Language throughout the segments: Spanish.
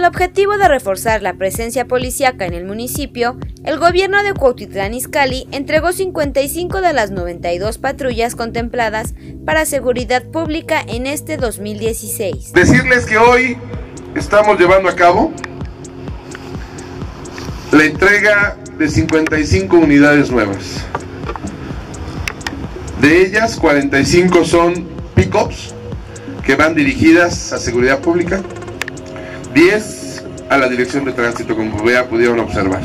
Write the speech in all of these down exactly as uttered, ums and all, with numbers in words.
el objetivo de reforzar la presencia policíaca en el municipio, el gobierno de Cuautitlán Izcalli entregó cincuenta y cinco de las noventa y dos patrullas contempladas para seguridad pública en este dos mil dieciséis. Decirles que hoy estamos llevando a cabo la entrega de cincuenta y cinco unidades nuevas. De ellas, cuarenta y cinco son pick-ups que van dirigidas a seguridad pública, diez a la dirección de tránsito, como ya pudieron observar.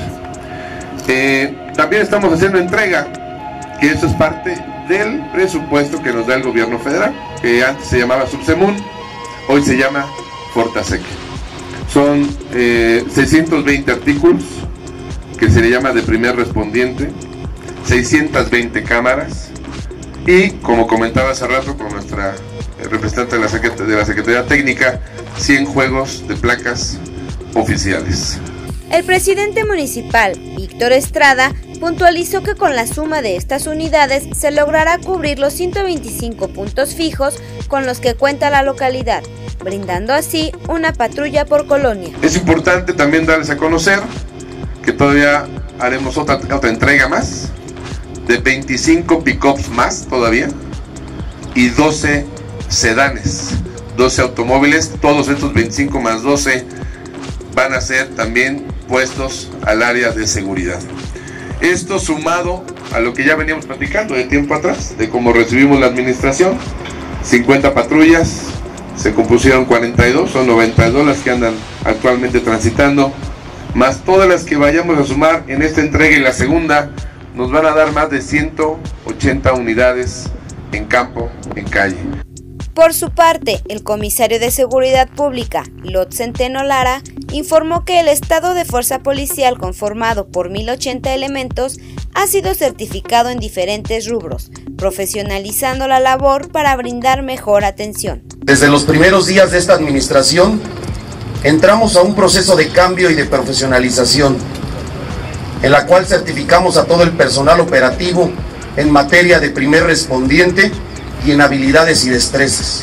Eh, también estamos haciendo entrega, que eso es parte del presupuesto que nos da el gobierno federal, que antes se llamaba Subsemun, hoy se llama Fortasec. Son eh, seiscientos veinte artículos, que se le llama de primer respondiente, seiscientas veinte cámaras, y como comentaba hace rato con nuestra representante de la, Secret- de la Secretaría Técnica, cien juegos de placas oficiales. El presidente municipal, Víctor Estrada, puntualizó que con la suma de estas unidades se logrará cubrir los ciento veinticinco puntos fijos con los que cuenta la localidad, brindando así una patrulla por colonia. Es importante también darles a conocer que todavía haremos otra, otra entrega más, de veinticinco pick-ups más todavía, y doce sedanes, doce automóviles. Todos estos veinticinco más doce van a ser también puestos al área de seguridad. Esto sumado a lo que ya veníamos platicando de tiempo atrás, de cómo recibimos la administración, cincuenta patrullas, se compusieron cuarenta y dos, son noventa y dos las que andan actualmente transitando, más todas las que vayamos a sumar en esta entrega y la segunda, nos van a dar más de ciento ochenta unidades en campo, en calle. Por su parte, el comisario de Seguridad Pública, Lot Centeno Lara, informó que el estado de fuerza policial conformado por mil ochenta elementos ha sido certificado en diferentes rubros, profesionalizando la labor para brindar mejor atención. Desde los primeros días de esta administración, entramos a un proceso de cambio y de profesionalización, en la cual certificamos a todo el personal operativo en materia de primer respondiente y en habilidades y destrezas,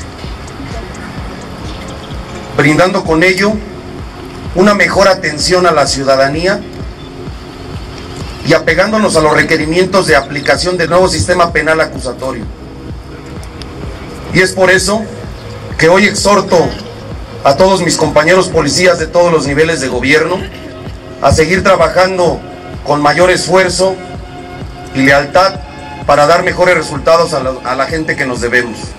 brindando con ello una mejor atención a la ciudadanía y apegándonos a los requerimientos de aplicación del nuevo sistema penal acusatorio. Y es por eso que hoy exhorto a todos mis compañeros policías de todos los niveles de gobierno a seguir trabajando con mayor esfuerzo y lealtad para dar mejores resultados a la, a la gente que nos debemos.